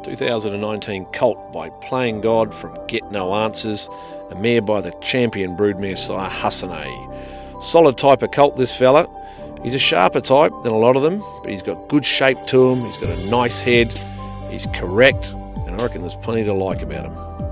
2019 Colt by Playing God from Get No Answers, a mare by the champion broodmare sire Hassanay. Solid type of colt, this fella. He's a sharper type than a lot of them, but he's got good shape to him, he's got a nice head, he's correct, and I reckon there's plenty to like about him.